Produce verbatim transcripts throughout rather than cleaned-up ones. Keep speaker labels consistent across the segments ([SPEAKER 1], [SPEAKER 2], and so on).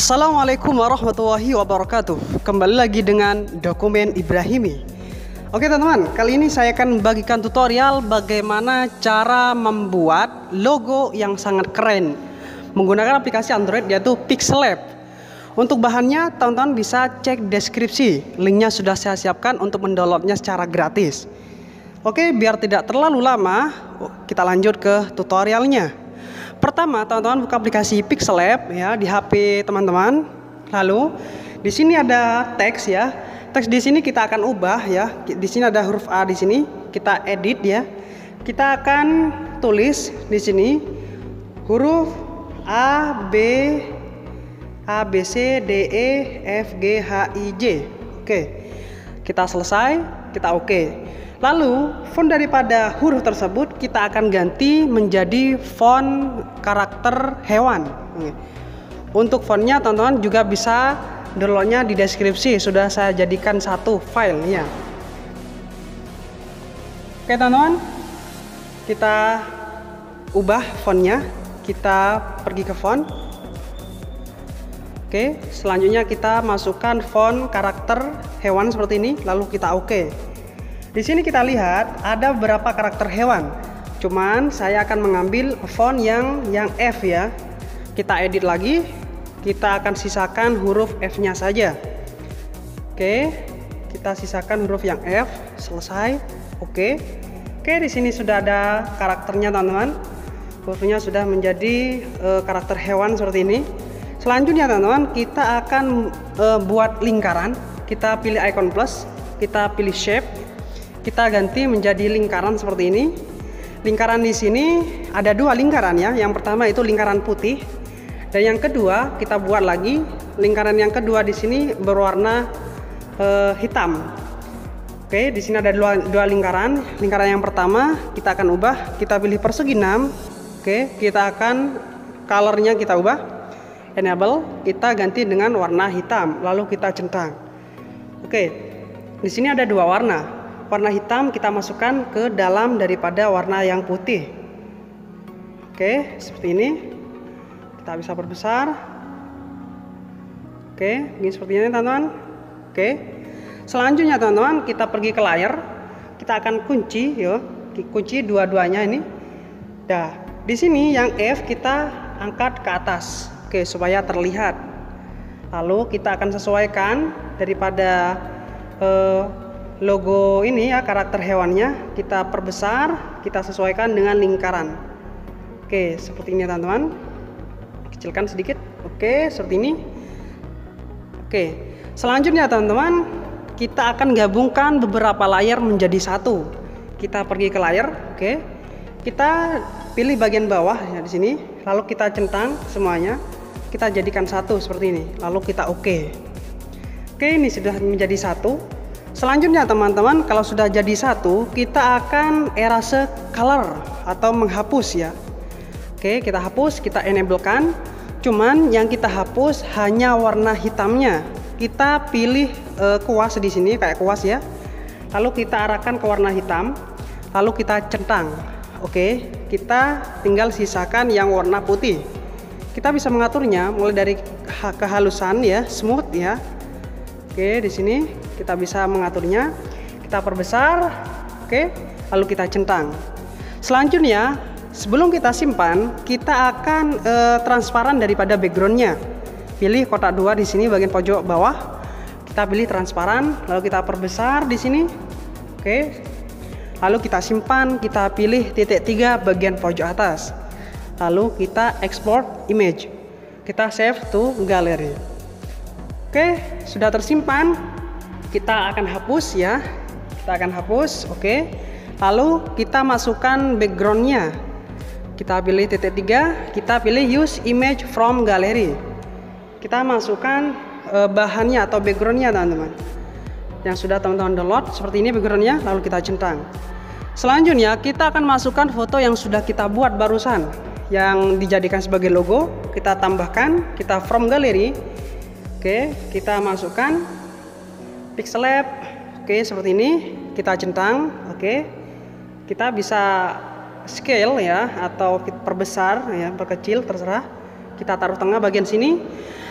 [SPEAKER 1] Assalamualaikum warahmatullahi wabarakatuh. Kembali lagi dengan Dokumen Ibrahimi. Oke teman-teman, kali ini saya akan membagikan tutorial bagaimana cara membuat logo yang sangat keren menggunakan aplikasi Android yaitu Pixellab. Untuk bahannya teman-teman bisa cek deskripsi, linknya sudah saya siapkan untuk mendownloadnya secara gratis. Oke, biar tidak terlalu lama, kita lanjut ke tutorialnya. Pertama, teman-teman buka aplikasi Pixellab ya di H P teman-teman. Lalu di sini ada teks ya. Teks di sini kita akan ubah ya. Di sini ada huruf A di sini, kita edit ya. Kita akan tulis di sini huruf A B A B C D E F G H I J. Oke. Kita selesai, kita oke. Lalu font daripada huruf tersebut kita akan ganti menjadi font karakter hewan. Untuk fontnya teman-teman juga bisa downloadnya di deskripsi, sudah saya jadikan satu filenya. Oke teman-teman, kita ubah fontnya, kita pergi ke font. Oke, selanjutnya kita masukkan font karakter hewan seperti ini, lalu kita oke. Di sini kita lihat ada beberapa karakter hewan. Cuman saya akan mengambil font yang yang F ya. Kita edit lagi. Kita akan sisakan huruf F-nya saja. Oke, kita sisakan huruf yang F. Selesai. Oke. Oke, di sini sudah ada karakternya teman-teman. Hurufnya sudah menjadi e, karakter hewan seperti ini. Selanjutnya teman-teman, kita akan e, buat lingkaran. Kita pilih icon plus, kita pilih shape. Kita ganti menjadi lingkaran seperti ini. Lingkaran di sini ada dua lingkaran ya. Yang pertama itu lingkaran putih, dan yang kedua kita buat lagi lingkaran yang kedua di sini berwarna uh, hitam. Oke, di sini ada dua, dua lingkaran. Lingkaran yang pertama kita akan ubah. Kita pilih persegi enam. Oke, kita akan colornya kita ubah. Enable. Kita ganti dengan warna hitam. Lalu kita centang. Oke, di sini ada dua warna. Warna hitam kita masukkan ke dalam daripada warna yang putih. Oke, seperti ini. Kita bisa perbesar. Oke, ini seperti ini teman-teman. Oke. Selanjutnya teman-teman, kita pergi ke layar. Kita akan kunci, yo. Kunci dua-duanya ini. Dah, di sini yang F kita angkat ke atas. Oke, supaya terlihat. Lalu kita akan sesuaikan daripada eh, logo ini ya, karakter hewannya kita perbesar, kita sesuaikan dengan lingkaran. Oke, seperti ini teman-teman. Kecilkan sedikit. Oke, seperti ini. Oke, selanjutnya teman-teman, kita akan gabungkan beberapa layar menjadi satu. Kita pergi ke layar. Oke, kita pilih bagian bawah ya di sini, lalu kita centang semuanya, kita jadikan satu seperti ini, lalu kita oke. Oke, ini sudah menjadi satu. Selanjutnya teman-teman, kalau sudah jadi satu, kita akan erase color atau menghapus ya. Oke, kita hapus, kita enablekan. Cuman yang kita hapus hanya warna hitamnya. Kita pilih e, kuas di sini kayak kuas ya. Lalu kita arahkan ke warna hitam, lalu kita centang. Oke, kita tinggal sisakan yang warna putih. Kita bisa mengaturnya mulai dari kehalusan ya, smooth ya. Oke, di sini kita bisa mengaturnya, kita perbesar, oke, lalu kita centang. Selanjutnya, sebelum kita simpan, kita akan e, transparan daripada backgroundnya. Pilih kotak dua di sini bagian pojok bawah, kita pilih transparan, lalu kita perbesar di sini, oke. Lalu kita simpan, kita pilih titik tiga bagian pojok atas, lalu kita export image, kita save to gallery. Oke, sudah tersimpan. Kita akan hapus ya, kita akan hapus, oke. Lalu kita masukkan backgroundnya, kita pilih titik tiga, kita pilih use image from gallery. Kita masukkan e, bahannya atau backgroundnya teman-teman, yang sudah teman-teman download seperti ini backgroundnya, lalu kita centang. Selanjutnya kita akan masukkan foto yang sudah kita buat barusan, yang dijadikan sebagai logo. Kita tambahkan, kita from gallery, oke, kita masukkan Pixellab. Oke, seperti ini kita centang. Oke, kita bisa scale ya atau perbesar ya, perkecil terserah. Kita taruh tengah bagian sini.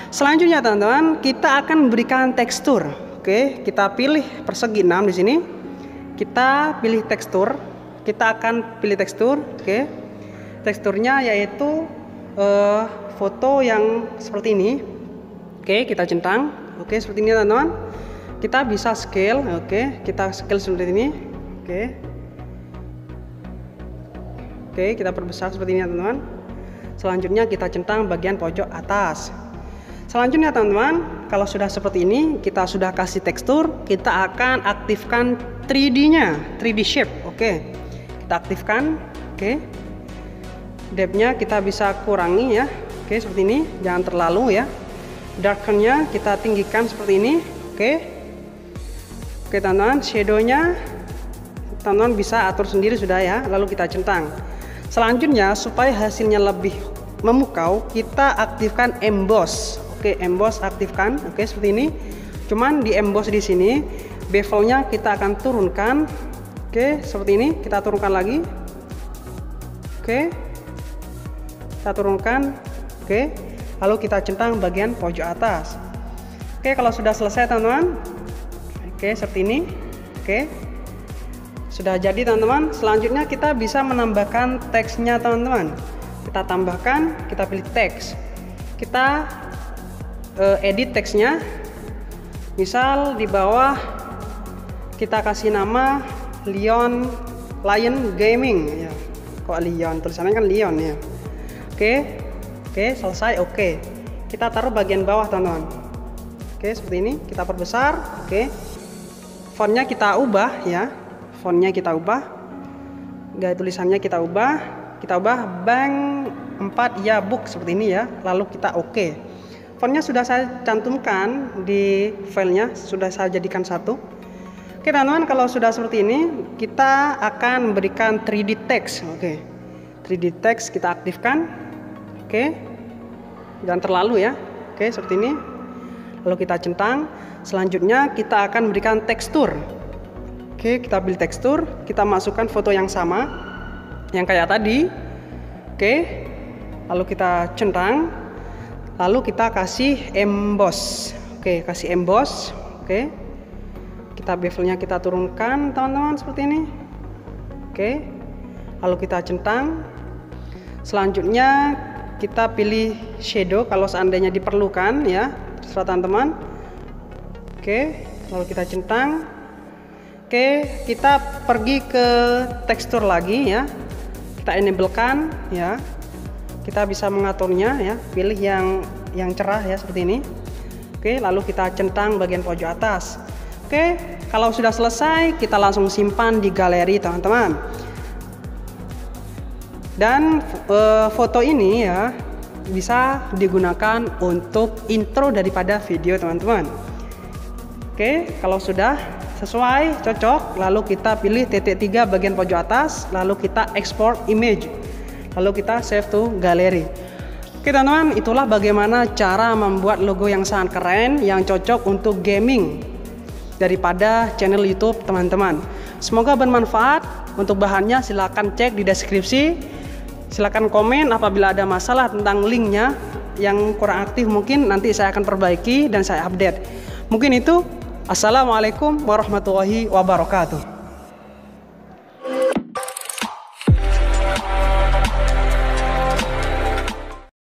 [SPEAKER 1] Selanjutnya teman-teman, kita akan memberikan tekstur. Oke, kita pilih persegi enam di sini. Kita pilih tekstur. Kita akan pilih tekstur. Oke. Teksturnya yaitu uh, foto yang seperti ini. Oke, kita centang. Oke, seperti ini teman-teman. Kita bisa scale. Oke, kita scale seperti ini. Oke. Oke, kita perbesar seperti ini teman-teman. Selanjutnya kita centang bagian pojok atas. Selanjutnya teman-teman, kalau sudah seperti ini, kita sudah kasih tekstur, kita akan aktifkan tiga D-nya, tiga D shape. Oke, kita aktifkan. Oke, depth-nya kita bisa kurangi ya. Oke, seperti ini, jangan terlalu ya. Darken-nya kita tinggikan seperti ini. Oke, oke teman-teman, shadow-nya teman-teman bisa atur sendiri sudah ya. Lalu kita centang. Selanjutnya, supaya hasilnya lebih memukau, kita aktifkan emboss. Oke, emboss aktifkan. Oke, seperti ini. Cuman di emboss di sini bevelnya kita akan turunkan. Oke, seperti ini. Kita turunkan lagi. Oke, kita turunkan. Oke, lalu kita centang bagian pojok atas. Oke, kalau sudah selesai teman-teman. Oke, seperti ini. Oke, sudah jadi teman-teman. Selanjutnya kita bisa menambahkan teksnya teman-teman. Kita tambahkan, kita pilih teks. Kita uh, edit teksnya. Misal di bawah kita kasih nama Lion Lion Gaming ya. Kok Lion? Tulisannya kan Lion ya. Oke. Oke, selesai. Oke. Kita taruh bagian bawah teman-teman. Oke, seperti ini. Kita perbesar. Oke. Fontnya kita ubah ya. Fontnya kita ubah. Gaya tulisannya kita ubah. Kita ubah bank empat ya book seperti ini ya. Lalu kita oke. Fontnya sudah saya cantumkan di filenya, sudah saya jadikan satu. Oke teman-teman, kalau sudah seperti ini, kita akan memberikan tiga D text. Oke, tiga D text kita aktifkan. Oke, jangan terlalu ya. Oke, seperti ini. Lalu kita centang. Selanjutnya kita akan memberikan tekstur. Oke, kita pilih tekstur. Kita masukkan foto yang sama, yang kayak tadi. Oke, lalu kita centang. Lalu kita kasih emboss. Oke, kasih emboss. Oke, kita bevelnya kita turunkan teman-teman seperti ini. Oke, lalu kita centang. Selanjutnya kita pilih shadow kalau seandainya diperlukan ya, terserah teman-teman. Oke, lalu kita centang. Oke, kita pergi ke tekstur lagi ya. Kita enablekan ya. Kita bisa mengaturnya ya, pilih yang yang cerah ya seperti ini. Oke, lalu kita centang bagian pojok atas. Oke, kalau sudah selesai kita langsung simpan di galeri teman-teman. Dan e, foto ini ya bisa digunakan untuk intro daripada video teman-teman. Oke, kalau sudah sesuai, cocok, lalu kita pilih titik tiga bagian pojok atas, lalu kita export image. Lalu kita save to galeri. Oke teman-teman, itulah bagaimana cara membuat logo yang sangat keren, yang cocok untuk gaming daripada channel YouTube teman-teman. Semoga bermanfaat. Untuk bahannya silahkan cek di deskripsi. Silahkan komen apabila ada masalah tentang linknya yang kurang aktif, mungkin nanti saya akan perbaiki dan saya update. Mungkin itu. Assalamualaikum warahmatullahi wabarakatuh.